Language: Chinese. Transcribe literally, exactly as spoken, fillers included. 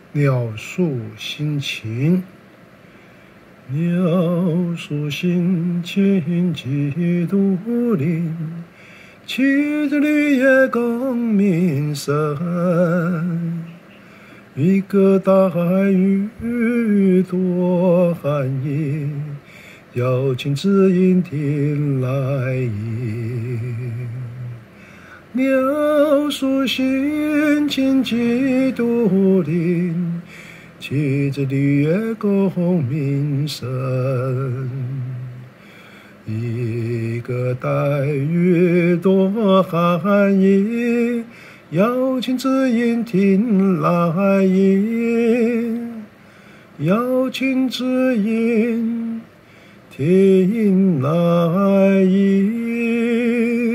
鸟宿心情，鸟宿心情几度林，七日绿叶共鸣声。一个大雨多寒意，瑶琴只应听来音。鸟宿心情几度林，七日绿叶共鸣声。一个带雨多寒意，瑶琴只应听来音，瑶琴只应听来音。